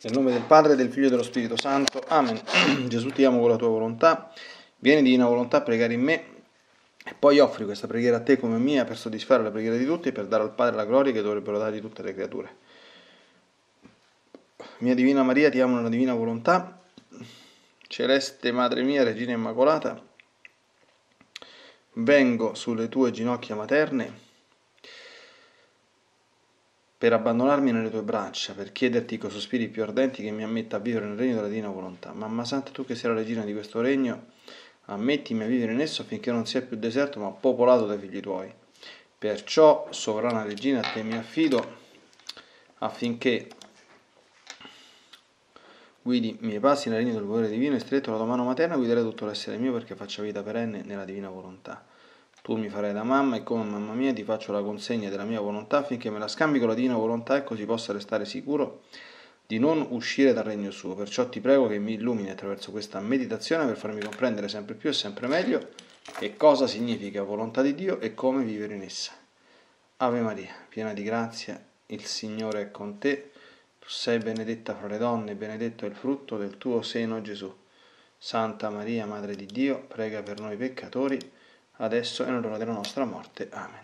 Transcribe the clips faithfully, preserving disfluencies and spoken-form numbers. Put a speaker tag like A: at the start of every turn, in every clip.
A: Nel nome del Padre, del Figlio e dello Spirito Santo. Amen. Gesù, ti amo con la tua volontà. Vieni, divina volontà, a pregare in me. E poi offri questa preghiera a te come mia per soddisfare la preghiera di tutti e per dare al Padre la gloria che dovrebbero dare di tutte le creature. Mia Divina Maria, ti amo nella divina volontà. Celeste Madre mia, Regina Immacolata, vengo sulle tue ginocchia materne per abbandonarmi nelle tue braccia, per chiederti con sospiri più ardenti che mi ammetta a vivere nel regno della divina volontà. Mamma Santa, tu che sei la regina di questo regno, ammettimi a vivere in esso affinché non sia più deserto ma popolato dai figli tuoi. Perciò, sovrana regina, a te mi affido affinché guidi i miei passi nel regno del volere divino e stretto la tua mano materna guiderai tutto l'essere mio perché faccia vita perenne nella divina volontà. Tu mi farai da mamma e come mamma mia ti faccio la consegna della mia volontà affinché me la scambi con la divina volontà e così possa restare sicuro di non uscire dal regno suo. Perciò ti prego che mi illumini attraverso questa meditazione per farmi comprendere sempre più e sempre meglio che cosa significa volontà di Dio e come vivere in essa. Ave Maria, piena di grazia, il Signore è con te. Tu sei benedetta fra le donne, benedetto è il frutto del tuo seno, Gesù. Santa Maria, Madre di Dio, prega per noi peccatori, adesso e nell'ora della nostra morte. Amen.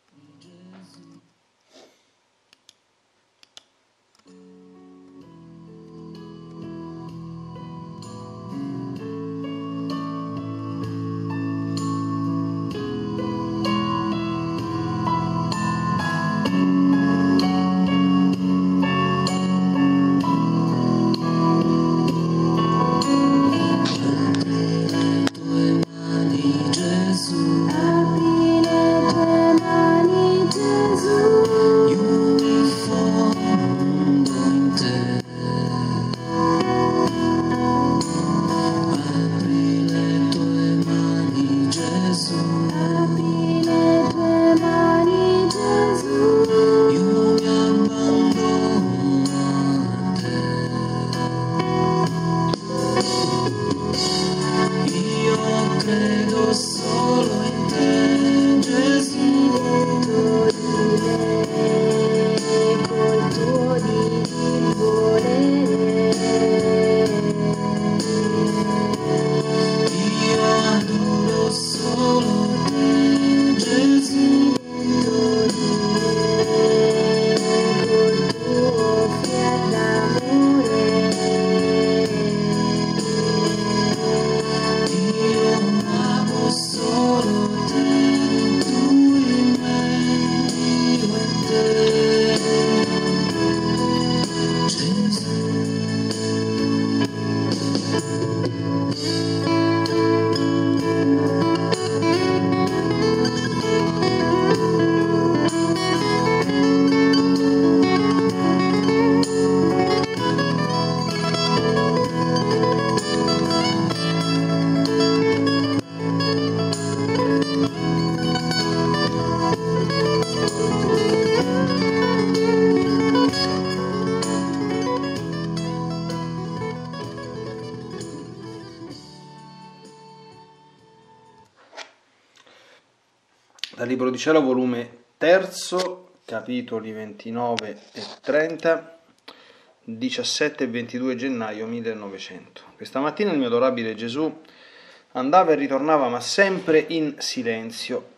A: Dal Libro di Cielo, volume terzo, capitoli ventinove e trenta, diciassette e ventidue gennaio millenovecento. Questa mattina il mio adorabile Gesù andava e ritornava, ma sempre in silenzio.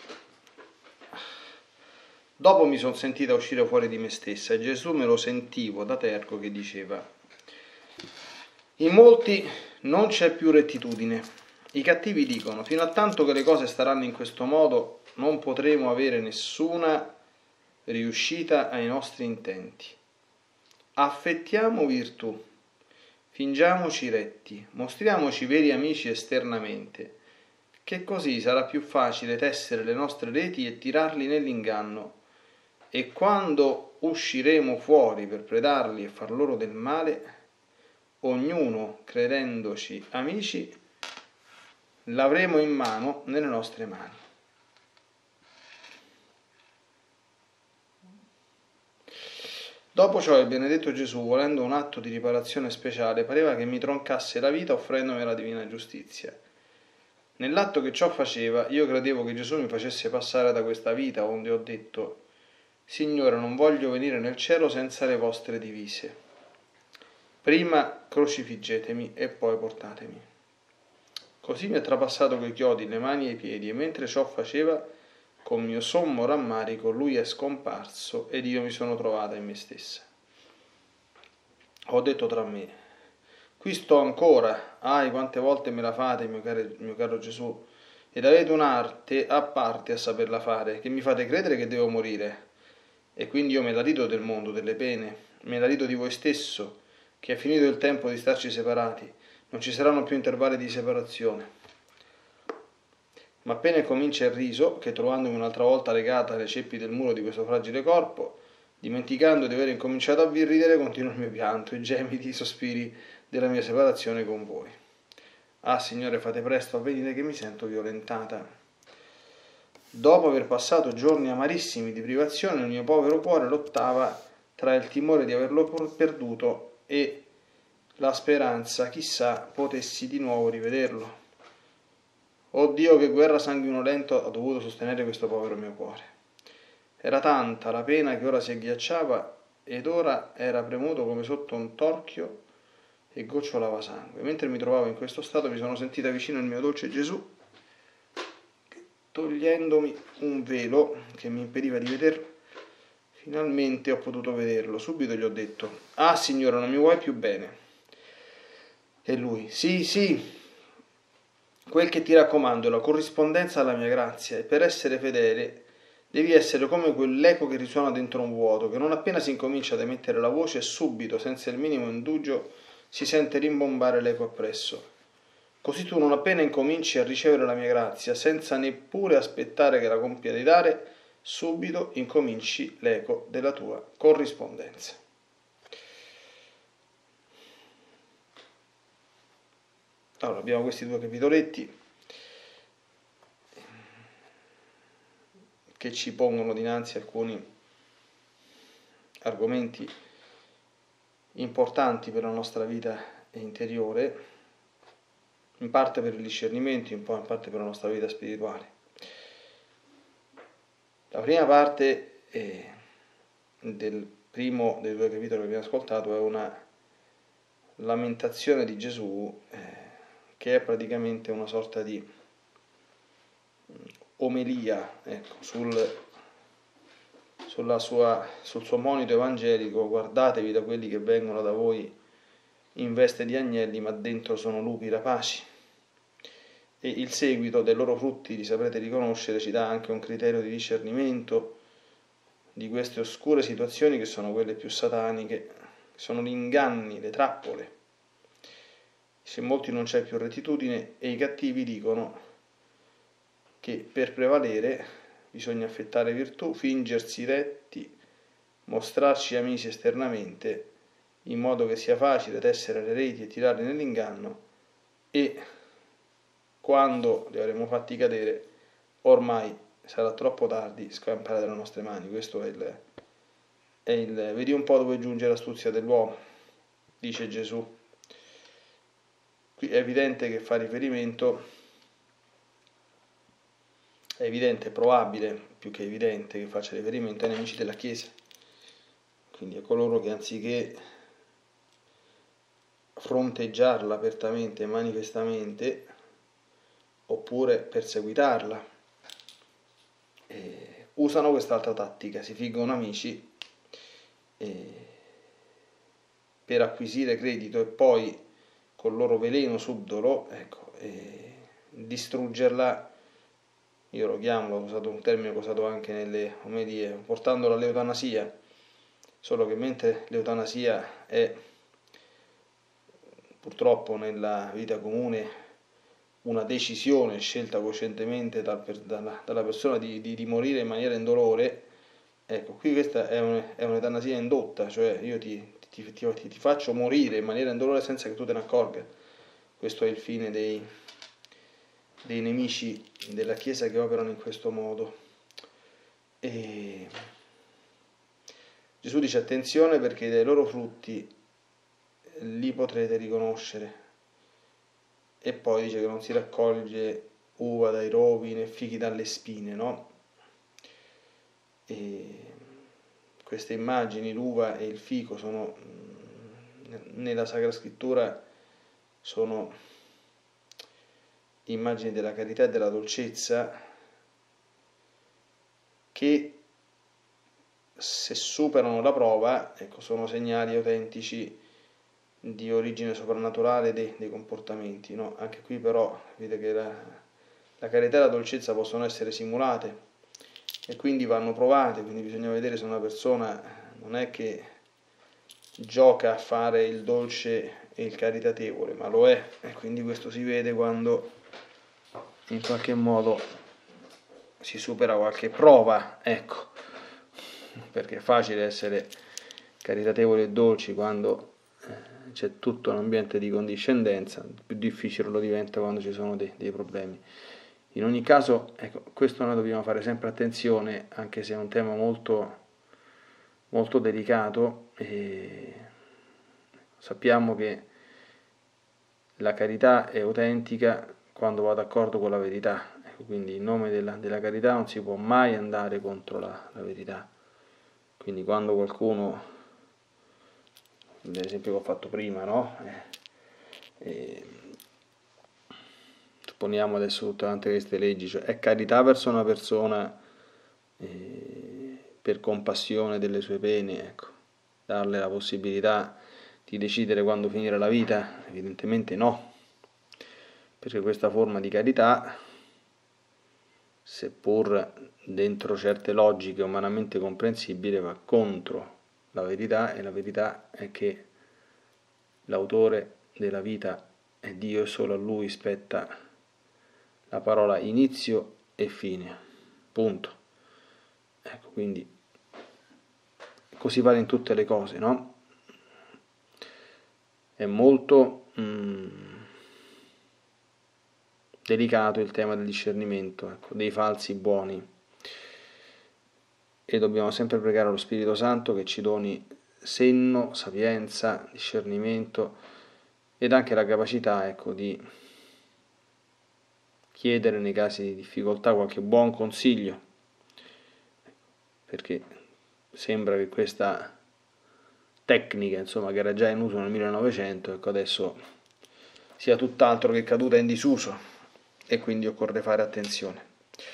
A: Dopo mi sono sentita uscire fuori di me stessa e Gesù me lo sentivo da terco che diceva: in molti non c'è più rettitudine. I cattivi dicono: fino a tanto che le cose staranno in questo modo non potremo avere nessuna riuscita ai nostri intenti. Affettiamo virtù, fingiamoci retti, mostriamoci veri amici esternamente, che così sarà più facile tessere le nostre reti e tirarli nell'inganno, e quando usciremo fuori per predarli e far loro del male, ognuno, credendoci amici, l'avremo in mano nelle nostre mani. Dopo ciò il benedetto Gesù, volendo un atto di riparazione speciale, pareva che mi troncasse la vita offrendomi la divina giustizia. Nell'atto che ciò faceva, io credevo che Gesù mi facesse passare da questa vita, onde ho detto: Signore, non voglio venire nel cielo senza le vostre divise. prima crocifiggetemi e poi portatemi. Così mi ha trapassato coi chiodi le mani e i piedi, e mentre ciò faceva, con mio sommo rammarico, lui è scomparso ed io mi sono trovata in me stessa. Ho detto tra me: qui sto ancora, ahi, quante volte me la fate, mio caro, mio caro Gesù, ed avete un'arte a parte a saperla fare, che mi fate credere che devo morire. E quindi io me la rido del mondo, delle pene, me la rido di voi stesso, che è finito il tempo di starci separati, non ci saranno più intervalli di separazione. Ma appena comincia il riso, che trovandomi un'altra volta legata alle ceppi del muro di questo fragile corpo, dimenticando di aver incominciato a ridere, continua il mio pianto, i gemiti, i sospiri della mia separazione con voi. Ah, Signore, fate presto a venire che mi sento violentata. Dopo aver passato giorni amarissimi di privazione, il mio povero cuore lottava tra il timore di averlo perduto e la speranza, chissà, potessi di nuovo rivederlo. Oh Dio, che guerra sanguinolenta ha dovuto sostenere questo povero mio cuore. Era tanta la pena che ora si agghiacciava ed ora era premuto come sotto un torchio e gocciolava sangue. Mentre mi trovavo in questo stato mi sono sentita vicino il mio dolce Gesù, che, togliendomi un velo che mi impediva di vederlo, finalmente ho potuto vederlo. Subito gli ho detto: ah, Signore, non mi vuoi più bene? E lui: sì, sì, quel che ti raccomando è la corrispondenza alla mia grazia, e per essere fedele devi essere come quell'eco che risuona dentro un vuoto, che non appena si incomincia ad emettere la voce, subito, senza il minimo indugio, si sente rimbombare l'eco appresso. Così tu, non appena incominci a ricevere la mia grazia, senza neppure aspettare che la compia di dare, subito incominci l'eco della tua corrispondenza. Allora, abbiamo questi due capitoletti che ci pongono dinanzi alcuni argomenti importanti per la nostra vita interiore, in parte per il discernimento, in parte per la nostra vita spirituale. La prima parte eh, del primo dei due capitoli che abbiamo ascoltato è una lamentazione di Gesù, eh, che è praticamente una sorta di omelia, ecco, sul, sulla sua, sul suo monito evangelico: guardatevi da quelli che vengono da voi in veste di agnelli, ma dentro sono lupi rapaci. E il seguito dei loro frutti li saprete riconoscere ci dà anche un criterio di discernimento di queste oscure situazioni, che sono quelle più sataniche, che sono gli inganni, le trappole. Se in molti non c'è più rettitudine, e i cattivi dicono che per prevalere bisogna affettare virtù, fingersi retti, mostrarci amici esternamente, in modo che sia facile tessere le reti e tirarli nell'inganno, e quando li avremo fatti cadere ormai sarà troppo tardi scampare dalle nostre mani. Questo è il, è il vedi un po' dove giunge l'astuzia dell'uomo, dice Gesù. Qui è evidente che fa riferimento, è evidente, è probabile, più che evidente, che faccia riferimento ai nemici della Chiesa, quindi a coloro che anziché fronteggiarla apertamente e manifestamente, oppure perseguitarla, eh, usano quest'altra tattica: si fingono amici eh, per acquisire credito e poi col loro veleno subdolo, ecco, eh, distruggerla. Io lo chiamo, ho usato un termine che ho usato anche nelle omelie, portandola all'eutanasia, solo che mentre l'eutanasia è purtroppo nella vita comune una decisione scelta coscientemente dal, dalla, dalla persona di, di, di morire in maniera indolore, ecco, qui questa è, un, è un'eutanasia indotta, cioè io ti, ti, ti, ti faccio morire in maniera indolore senza che tu te ne accorga. Questo è il fine dei, dei nemici della Chiesa che operano in questo modo. E Gesù dice: attenzione, perché dai loro frutti li potrete riconoscere. E poi dice che non si raccoglie uva dai rovi né fichi dalle spine, no? E queste immagini, l'uva e il fico, sono nella Sacra Scrittura sono immagini della carità e della dolcezza che, se superano la prova, ecco, sono segnali autentici di origine soprannaturale dei, dei comportamenti, no? Anche qui però vedete che la, la carità e la dolcezza possono essere simulate e quindi vanno provate, quindi bisogna vedere se una persona non è che gioca a fare il dolce e il caritatevole, ma lo è, e quindi questo si vede quando in qualche modo si supera qualche prova, ecco, perché è facile essere caritatevoli e dolci quando c'è tutto un ambiente di condiscendenza, più difficile lo diventa quando ci sono dei, dei problemi. In ogni caso, ecco, questo noi dobbiamo fare sempre attenzione, anche se è un tema molto, molto delicato, e sappiamo che la carità è autentica quando va d'accordo con la verità, ecco, quindi in nome della, della carità non si può mai andare contro la, la verità. Quindi quando qualcuno, l'esempio che ho fatto prima, no? Eh, eh, supponiamo adesso tutte queste leggi, cioè è carità verso una persona eh, per compassione delle sue pene, ecco, darle la possibilità di decidere quando finire la vita? Evidentemente no, perché questa forma di carità, seppur dentro certe logiche umanamente comprensibili, va contro la verità, e la verità è che l'autore della vita è Dio e solo a Lui spetta la parola inizio e fine, punto. Ecco, quindi così vale in tutte le cose, no? È molto mm, delicato il tema del discernimento, ecco, dei falsi buoni, e dobbiamo sempre pregare allo Spirito Santo che ci doni senno, sapienza, discernimento ed anche la capacità, ecco, di chiedere nei casi di difficoltà qualche buon consiglio, perché sembra che questa tecnica, insomma, che era già in uso nel millenovecento, ecco, adesso sia tutt'altro che caduta in disuso, e quindi occorre fare attenzione.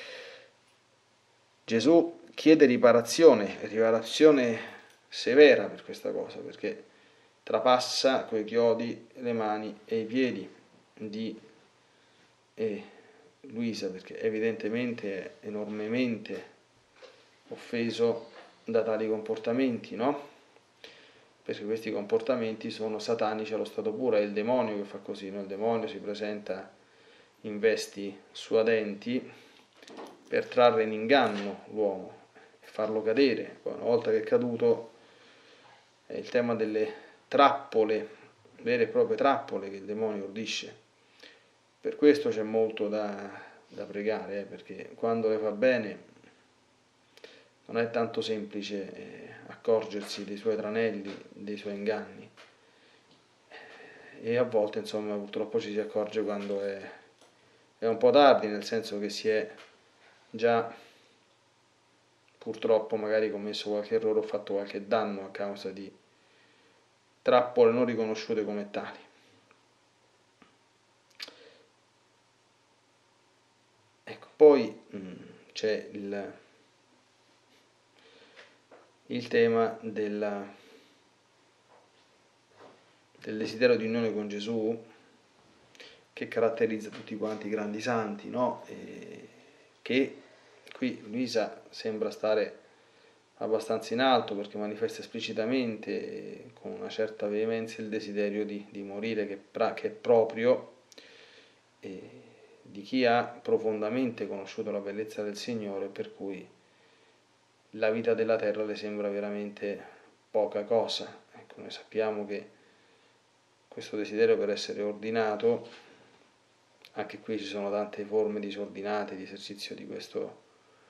A: Gesù chiede riparazione, riparazione severa per questa cosa, perché trapassa coi chiodi le mani e i piedi di eh, Luisa, perché evidentemente è enormemente offeso da tali comportamenti, no? Perché questi comportamenti sono satanici allo stato puro, è il demonio che fa così, no? Il demonio si presenta in vesti suadenti per trarre in inganno l'uomo e farlo cadere. Poi una volta che è caduto è il tema delle trappole, vere e proprie trappole che il demonio ordisce. Per questo c'è molto da, da pregare, eh, perché quando le fa bene non è tanto semplice eh, accorgersi dei suoi tranelli, dei suoi inganni, e a volte, insomma, purtroppo ci si accorge quando è, è un po' tardi, nel senso che si è già purtroppo magari commesso qualche errore o fatto qualche danno a causa di trappole non riconosciute come tali. Ecco, poi mh, c'è il, il tema della, del desiderio di unione con Gesù, che caratterizza tutti quanti i grandi santi, no? E che qui Luisa sembra stare abbastanza in alto, perché manifesta esplicitamente con una certa veemenza il desiderio di, di morire, che, pra, che è proprio eh, di chi ha profondamente conosciuto la bellezza del Signore, per cui la vita della terra le sembra veramente poca cosa. Ecco, noi sappiamo che questo desiderio, per essere ordinato, anche qui ci sono tante forme disordinate di esercizio di questo,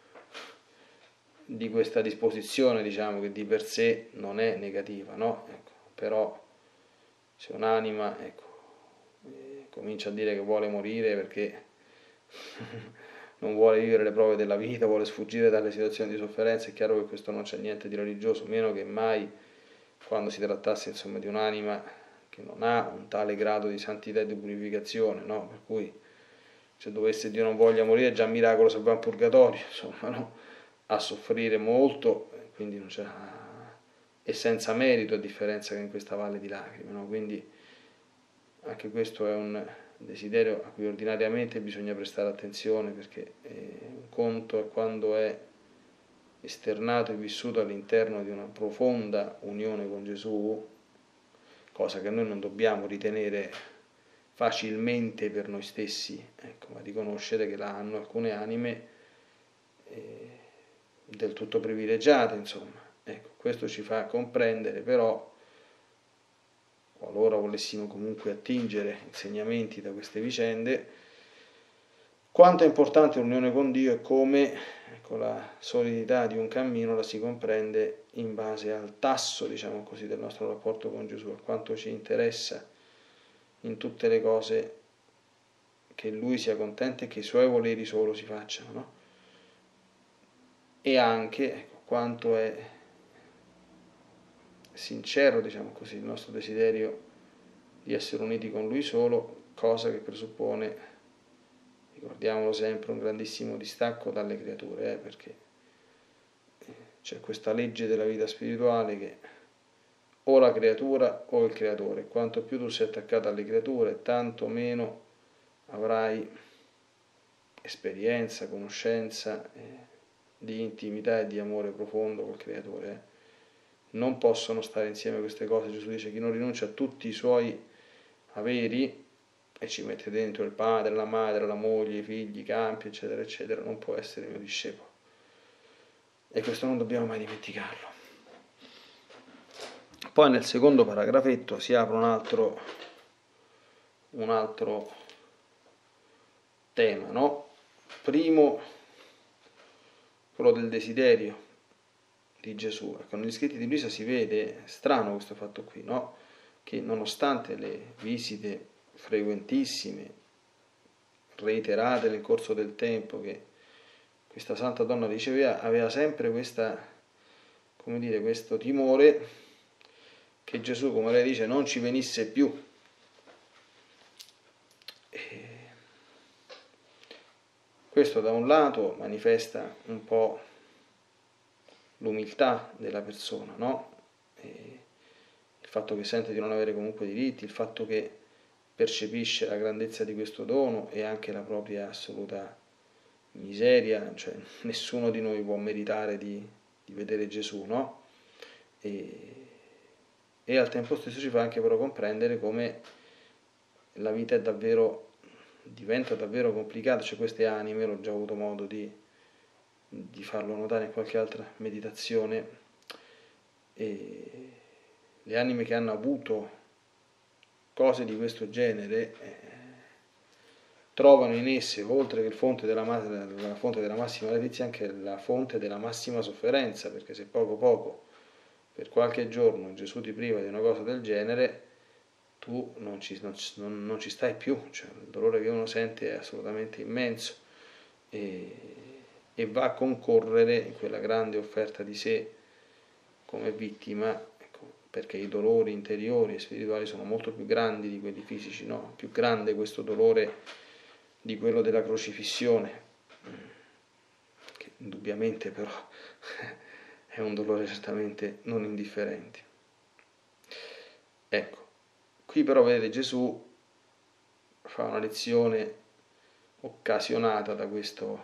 A: di questa disposizione, diciamo, che di per sé non è negativa, no? Ecco, però se un'anima, ecco, eh, comincia a dire che vuole morire perché non vuole vivere le prove della vita, vuole sfuggire dalle situazioni di sofferenza, è chiaro che questo non c'è niente di religioso, meno che mai quando si trattasse insomma di un'anima che non ha un tale grado di santità e di purificazione, no? Per cui se dovesse Dio non voglia morire, già un miracolo se va in purgatorio, insomma, no? A soffrire molto, quindi non c'è, e senza merito, a differenza che in questa valle di lacrime, no? Quindi anche questo è un desiderio a cui ordinariamente bisogna prestare attenzione, perché un conto è quando è esternato e vissuto all'interno di una profonda unione con Gesù, cosa che noi non dobbiamo ritenere facilmente per noi stessi, ecco, ma riconoscere che la hanno alcune anime eh, del tutto privilegiate, insomma. Ecco, questo ci fa comprendere però, qualora volessimo comunque attingere insegnamenti da queste vicende, quanto è importante l'unione con Dio e come, ecco, la solidità di un cammino la si comprende in base al tasso, diciamo così, del nostro rapporto con Gesù, a quanto ci interessa in tutte le cose che Lui sia contento e che i Suoi voleri solo si facciano, no? E anche, ecco, quanto è sincero, diciamo così, il nostro desiderio di essere uniti con Lui solo, cosa che presuppone, ricordiamolo sempre, un grandissimo distacco dalle creature, eh, perché c'è questa legge della vita spirituale che o la creatura o il creatore, quanto più tu sei attaccato alle creature, tanto meno avrai esperienza, conoscenza eh, di intimità e di amore profondo col creatore. Eh. Non possono stare insieme queste cose. Gesù dice: chi non rinuncia a tutti i suoi averi e ci mette dentro il padre, la madre, la moglie, i figli, i campi, eccetera, eccetera, non può essere mio discepolo. E questo non dobbiamo mai dimenticarlo. Poi nel secondo paragrafetto si apre un altro, un altro tema, no? Primo, quello del desiderio di Gesù. Ecco, negli scritti di Luisa si vede, strano questo fatto qui, no? Che nonostante le visite frequentissime, reiterate nel corso del tempo che questa santa donna riceveva, aveva sempre questa, come dire, questo timore che Gesù, come lei dice, non ci venisse più. E questo da un lato manifesta un po' l'umiltà della persona, no? E il fatto che sente di non avere comunque diritti, il fatto che percepisce la grandezza di questo dono e anche la propria assoluta miseria, cioè nessuno di noi può meritare di, di vedere Gesù, no? E, e al tempo stesso ci fa anche però comprendere come la vita è davvero, diventa davvero complicata, cioè queste anime, l'ho già avuto modo di, di farlo notare in qualche altra meditazione, e le anime che hanno avuto cose di questo genere eh, trovano in esse, oltre che il fonte della, la fonte della massima letizia, anche la fonte della massima sofferenza, perché se poco poco, per qualche giorno, Gesù ti priva di una cosa del genere, tu non ci, non, non ci stai più, cioè il dolore che uno sente è assolutamente immenso e, e va a concorrere in quella grande offerta di sé come vittima, ecco, perché i dolori interiori e spirituali sono molto più grandi di quelli fisici, no? Più grande questo dolore di quello della crocifissione, che indubbiamente però è un dolore certamente non indifferente. Ecco, qui però vedete Gesù fa una lezione occasionata da questo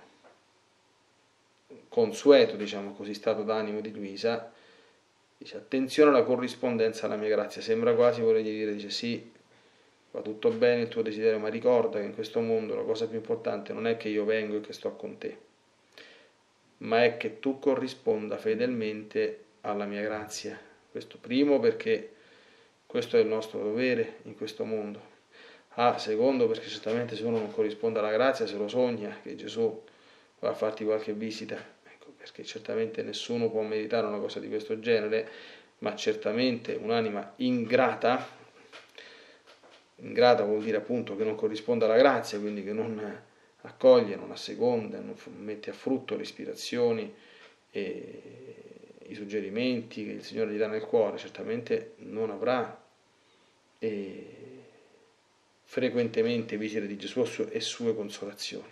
A: consueto, diciamo così, stato d'animo di Luisa. Dice: attenzione alla corrispondenza alla mia grazia. Sembra quasi volergli dire, dice: sì, va tutto bene il tuo desiderio, ma ricorda che in questo mondo la cosa più importante non è che io vengo e che sto con te, ma è che tu corrisponda fedelmente alla mia grazia. Questo primo, perché questo è il nostro dovere in questo mondo. Ah, secondo, perché certamente se uno non corrisponde alla grazia, se lo sogna che Gesù va a farti qualche visita, ecco, perché certamente nessuno può meritare una cosa di questo genere, ma certamente un'anima ingrata, ingrata vuol dire appunto che non corrisponde alla grazia, quindi che non accoglie, non asseconda, non mette a frutto le ispirazioni e, i suggerimenti che il Signore gli dà nel cuore, certamente non avrà eh, frequentemente visite di Gesù e sue consolazioni.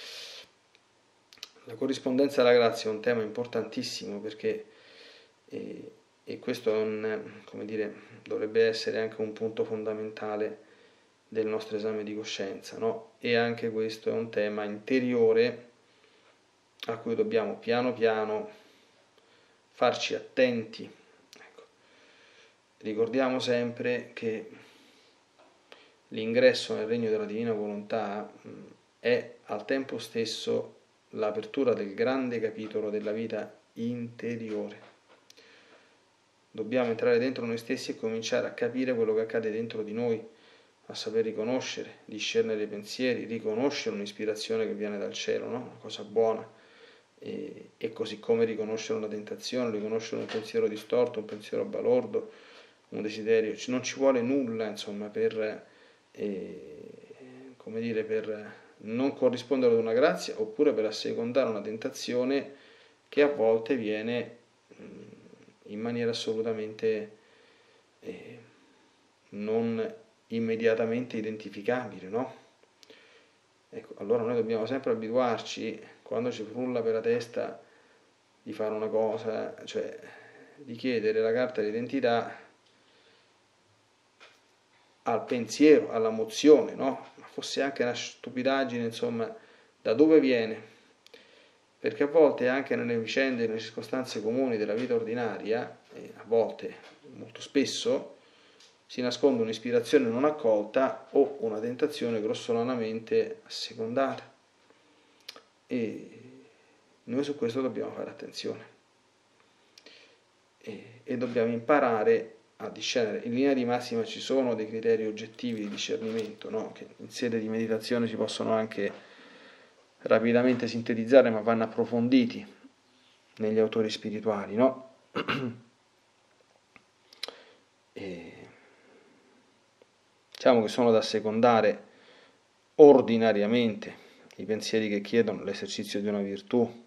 A: La corrispondenza alla grazia è un tema importantissimo perché, eh, e questo è un, come dire, dovrebbe essere anche un punto fondamentale del nostro esame di coscienza, no? E anche questo è un tema interiore a cui dobbiamo piano piano farci attenti. Ecco. Ricordiamo sempre che l'ingresso nel regno della divina volontà mh, è al tempo stesso l'apertura del grande capitolo della vita interiore. Dobbiamo entrare dentro noi stessi e cominciare a capire quello che accade dentro di noi, a saper riconoscere, discernere i pensieri, riconoscere un'ispirazione che viene dal cielo, no? Una cosa buona, e, e così come riconoscere una tentazione, riconoscere un pensiero distorto, un pensiero balordo, un desiderio. Non ci vuole nulla, insomma, per, eh, come dire, per non corrispondere ad una grazia oppure per assecondare una tentazione che a volte viene in maniera assolutamente eh, non immediatamente identificabile, no? Ecco, allora noi dobbiamo sempre abituarci, quando ci frulla per la testa di fare una cosa, cioè di chiedere la carta d'identità al pensiero, alla mozione, no? Ma fosse anche una stupidaggine, insomma, da dove viene? Perché a volte anche nelle vicende, nelle circostanze comuni della vita ordinaria, eh, a volte, molto spesso, si nasconde un'ispirazione non accolta o una tentazione grossolanamente assecondata. E noi su questo dobbiamo fare attenzione. E, e dobbiamo imparare a discernere. In linea di massima ci sono dei criteri oggettivi di discernimento, no? Che in sede di meditazione si possono anche rapidamente sintetizzare, ma vanno approfonditi negli autori spirituali, no? E diciamo che sono da secondare ordinariamente i pensieri che chiedono l'esercizio di una virtù,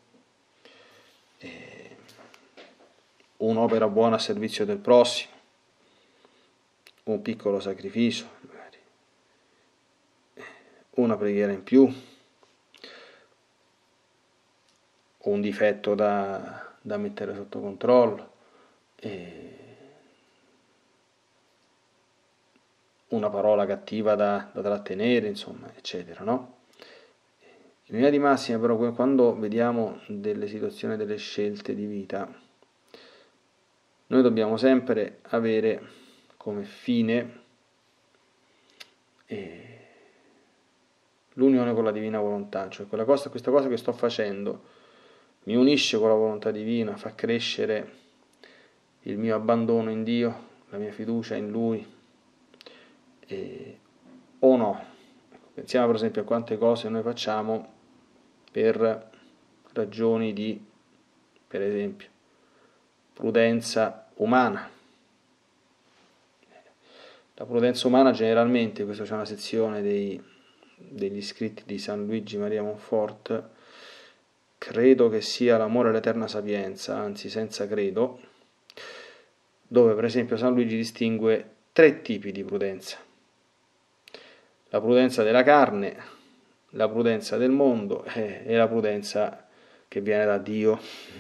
A: un'opera buona a servizio del prossimo, un piccolo sacrificio, magari, una preghiera in più, un difetto da, da mettere sotto controllo, e una parola cattiva da, da trattenere, insomma, eccetera, no? In linea di massima, però, quando vediamo delle situazioni, delle scelte di vita, noi dobbiamo sempre avere come fine eh, l'unione con la divina volontà, cioè quella cosa, questa cosa che sto facendo mi unisce con la volontà divina, fa crescere il mio abbandono in Dio, la mia fiducia in Lui, eh, o no. Pensiamo per esempio a quante cose noi facciamo per ragioni di, per esempio, prudenza umana. La prudenza umana generalmente, questa c'è una sezione dei, degli scritti di San Luigi Maria Monfort, credo che sia l'amore all'eterna sapienza, anzi senza credo, dove per esempio San Luigi distingue tre tipi di prudenza: la prudenza della carne, la prudenza del mondo eh, e la prudenza che viene da Dio.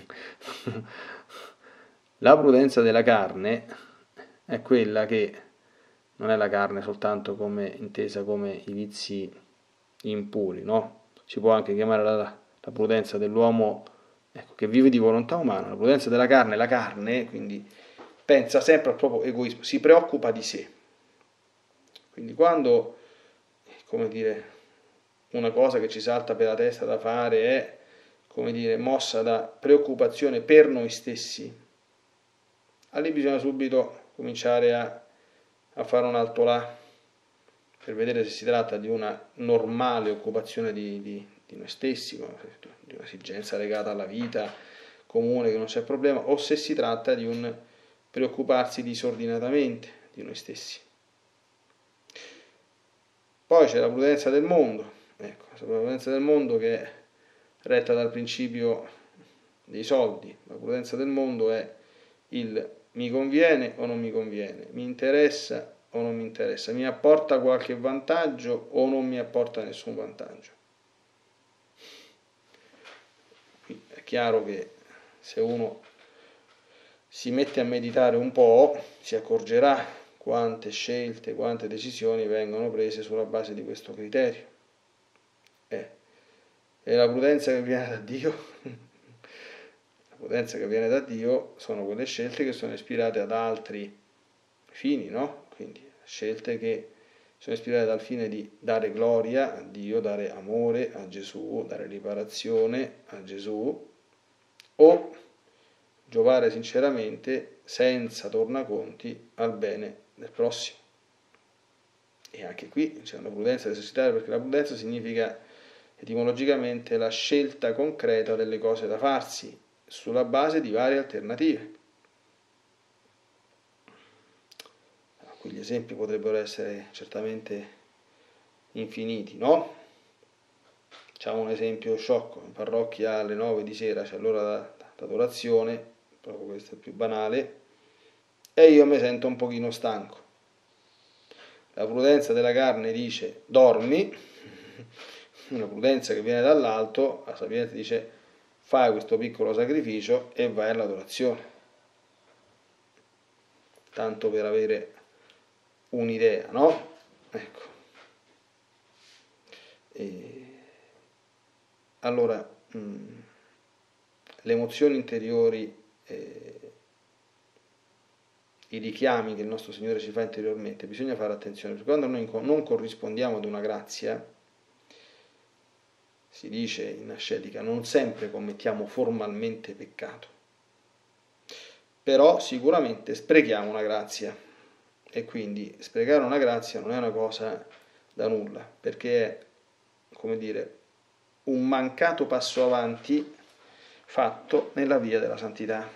A: La prudenza della carne è quella che non è la carne soltanto come intesa come i vizi impuri, no? Si può anche chiamare la, la prudenza dell'uomo, ecco, che vive di volontà umana. La prudenza della carne, la carne, quindi pensa sempre al proprio egoismo, si preoccupa di sé. Quindi quando, come dire, una cosa che ci salta per la testa da fare è, come dire, mossa da preoccupazione per noi stessi, allì bisogna subito cominciare a, a fare un alto là per vedere se si tratta di una normale occupazione di, di, di noi stessi, di un'esigenza legata alla vita comune che non c'è problema, o se si tratta di un preoccuparsi disordinatamente di noi stessi. Poi c'è la prudenza del mondo, ecco, la prudenza del mondo che è retta dal principio dei soldi, la prudenza del mondo è il mi conviene o non mi conviene, mi interessa o non mi interessa, mi apporta qualche vantaggio o non mi apporta nessun vantaggio. Qui è chiaro che se uno si mette a meditare un po', si accorgerà quante scelte, quante decisioni vengono prese sulla base di questo criterio. Eh, e la prudenza che viene da Dio, la prudenza che viene da Dio sono quelle scelte che sono ispirate ad altri fini, no? Quindi scelte che sono ispirate dal fine di dare gloria a Dio, dare amore a Gesù, dare riparazione a Gesù, o giovare sinceramente senza tornaconti al bene del prossimo. E anche qui c'è una prudenza da esercitare, perché la prudenza significa etimologicamente la scelta concreta delle cose da farsi sulla base di varie alternative. Qui gli esempi potrebbero essere certamente infiniti, no? Facciamo un esempio sciocco: in parrocchia alle nove di sera c'è l'ora d'adorazione, proprio questo è il più banale, e io mi sento un pochino stanco. La prudenza della carne dice dormi, una prudenza che viene dall'alto, la sapienza dice fai questo piccolo sacrificio e vai all'adorazione. Tanto per avere un'idea, no? Ecco. E allora, mh, le emozioni interiori, eh, i richiami che il nostro Signore ci fa interiormente, bisogna fare attenzione, perché quando noi non corrispondiamo ad una grazia, si dice in ascetica, non sempre commettiamo formalmente peccato, però sicuramente sprechiamo una grazia, e quindi sprecare una grazia non è una cosa da nulla, perché è, come dire, un mancato passo avanti fatto nella via della santità,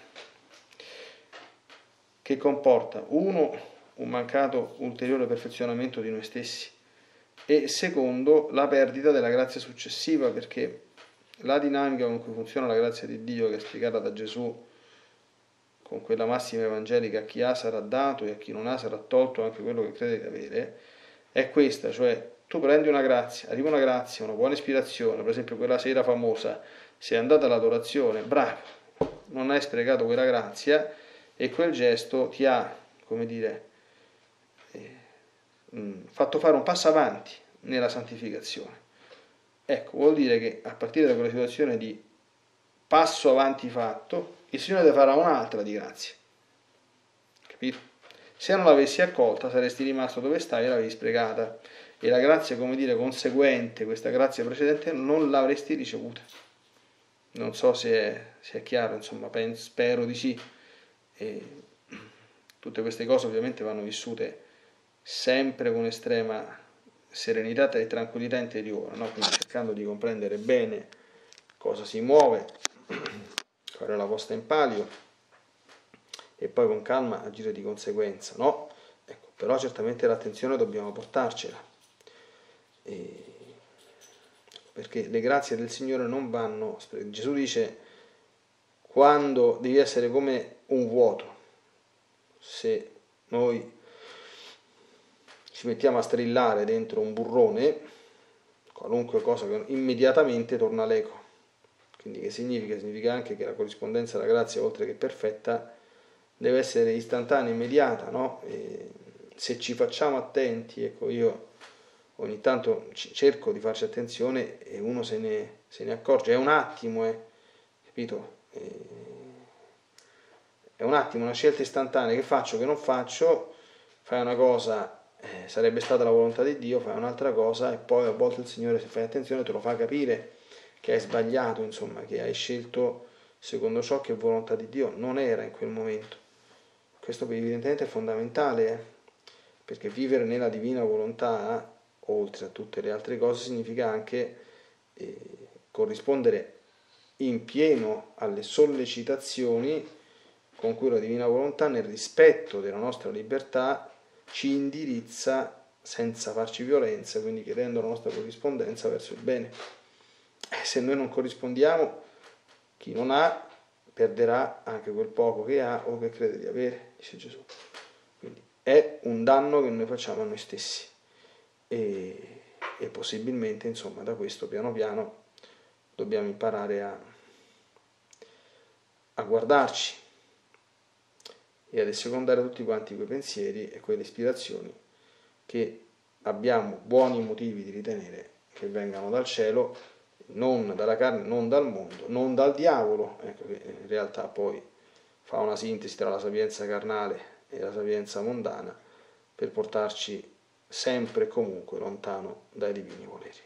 A: che comporta, uno, un mancato ulteriore perfezionamento di noi stessi, e secondo, la perdita della grazia successiva, perché la dinamica con cui funziona la grazia di Dio, che è spiegata da Gesù con quella massima evangelica: a chi ha sarà dato e a chi non ha sarà tolto anche quello che crede di avere, è questa, cioè tu prendi una grazia, arriva una grazia, una buona ispirazione, per esempio quella sera famosa, sei andato all'adorazione, bravo, non hai sprecato quella grazia, e quel gesto ti ha, come dire, eh, mh, fatto fare un passo avanti nella santificazione. Ecco, vuol dire che a partire da quella situazione di passo avanti fatto, il Signore ti farà un'altra di grazia. Capito? Se non l'avessi accolta saresti rimasto dove stai e l'avevi sprecata, e la grazia, come dire, conseguente, questa grazia precedente, non l'avresti ricevuta. Non so se è, se è chiaro, insomma, penso, spero di sì. E tutte queste cose ovviamente vanno vissute sempre con estrema serenità e tranquillità interiore, no? Quindi cercando di comprendere bene cosa si muove, qual è la posta in palio, e poi con calma agire di conseguenza, no? Ecco, però certamente l'attenzione dobbiamo portarcela, e perché le grazie del Signore non vanno. Gesù dice: quando devi essere come un vuoto, se noi ci mettiamo a strillare dentro un burrone, qualunque cosa, immediatamente torna l'eco. Quindi che significa? Significa anche che la corrispondenza alla grazia, oltre che perfetta, deve essere istantanea, immediata, no? E se ci facciamo attenti, ecco, io ogni tanto cerco di farci attenzione e uno se ne, se ne accorge, è un attimo, eh, capito? È un attimo, una scelta istantanea, che faccio, che non faccio, fai una cosa, eh, sarebbe stata la volontà di Dio, fai un'altra cosa, e poi a volte il Signore, se fai attenzione, te lo fa capire che hai sbagliato, insomma, che hai scelto secondo ciò che volontà di Dio non era in quel momento. Questo evidentemente è fondamentale, eh? Perché vivere nella divina volontà, oltre a tutte le altre cose, significa anche eh, corrispondere in pieno alle sollecitazioni con cui la divina volontà, nel rispetto della nostra libertà, ci indirizza senza farci violenza, quindi chiedendo la nostra corrispondenza verso il bene. E se noi non corrispondiamo, chi non ha perderà anche quel poco che ha o che crede di avere, dice Gesù. Quindi è un danno che noi facciamo a noi stessi e, e possibilmente, insomma, da questo piano piano dobbiamo imparare a, a guardarci e ad assecondare tutti quanti quei pensieri e quelle ispirazioni che abbiamo buoni motivi di ritenere che vengano dal cielo, non dalla carne, non dal mondo, non dal diavolo, ecco, che in realtà poi fa una sintesi tra la sapienza carnale e la sapienza mondana per portarci sempre e comunque lontano dai divini voleri.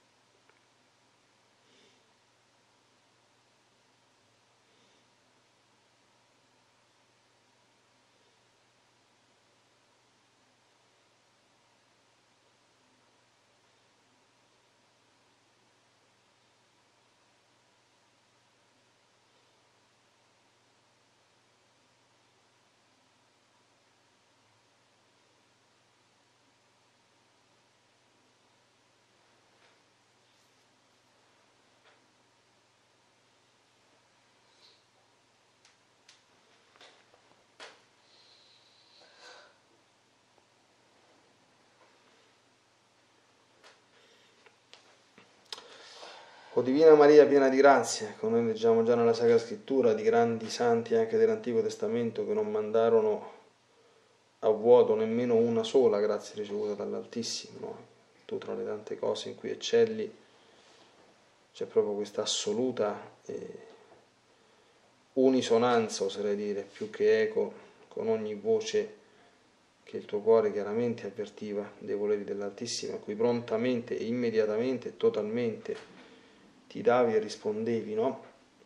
A: O Divina Maria piena di grazia, come noi leggiamo già nella Sacra Scrittura di grandi santi anche dell'Antico Testamento che non mandarono a vuoto nemmeno una sola grazia ricevuta dall'Altissimo, no? Tu tra le tante cose in cui eccelli c'è proprio questa assoluta eh, unisonanza, oserei dire, più che eco con ogni voce che il tuo cuore chiaramente avvertiva dei voleri dell'Altissimo, a cui prontamente e immediatamente e totalmente ti davi e rispondevi, no?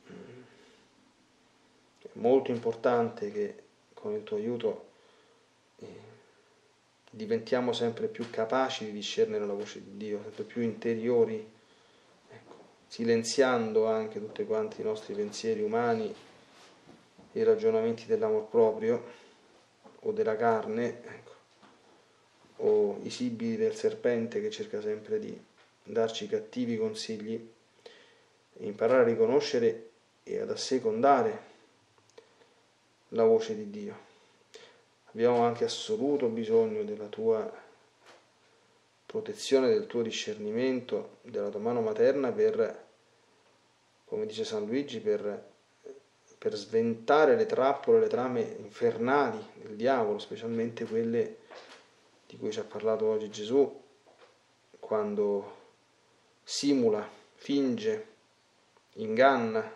A: È molto importante che con il tuo aiuto eh, diventiamo sempre più capaci di discernere la voce di Dio, sempre più interiori, ecco, silenziando anche tutti quanti i nostri pensieri umani, i ragionamenti dell'amor proprio o della carne, ecco, o i sibili del serpente che cerca sempre di darci cattivi consigli, e imparare a riconoscere e ad assecondare la voce di Dio. Abbiamo anche assoluto bisogno della tua protezione, del tuo discernimento, della tua mano materna per, come dice San Luigi, per, per sventare le trappole, le trame infernali del diavolo, specialmente quelle di cui ci ha parlato oggi Gesù, quando simula, finge, inganna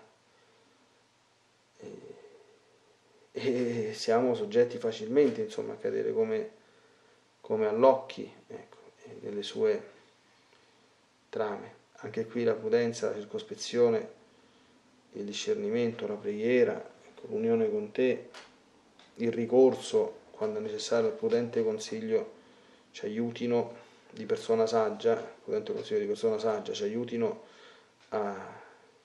A: e, e siamo soggetti facilmente, insomma, a cadere come, come all'occhi, ecco, nelle sue trame. Anche qui la prudenza, la circospezione, il discernimento, la preghiera, ecco, l'unione con te, il ricorso quando è necessario al prudente consiglio ci aiutino di persona saggia, prudente consiglio di persona saggia ci aiutino a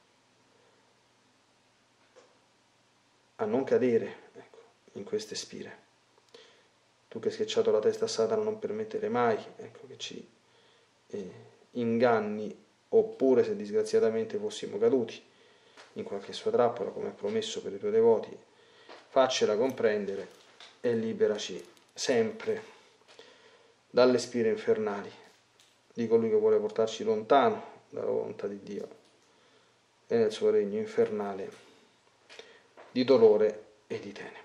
A: a non cadere, ecco, in queste spire. Tu che hai schiacciato la testa a Satana non permettere mai, ecco, che ci eh, inganni, oppure se disgraziatamente fossimo caduti in qualche sua trappola, come ha promesso per i tuoi devoti, faccela comprendere e liberaci sempre dalle spire infernali di colui che vuole portarci lontano dalla volontà di Dio e nel suo regno infernale di dolore e di tenebre.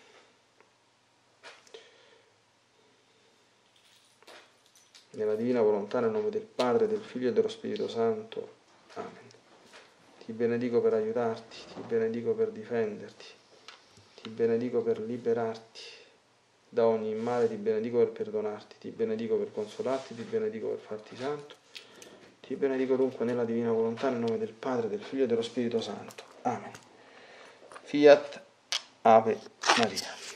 A: Nella divina volontà, nel nome del Padre, del Figlio e dello Spirito Santo. Amen. Ti benedico per aiutarti, ti benedico per difenderti, ti benedico per liberarti da ogni male, ti benedico per perdonarti, ti benedico per consolarti, ti benedico per farti santo, ti benedico dunque nella divina volontà, nel nome del Padre, del Figlio e dello Spirito Santo. Amen. Fiat Ave Maria.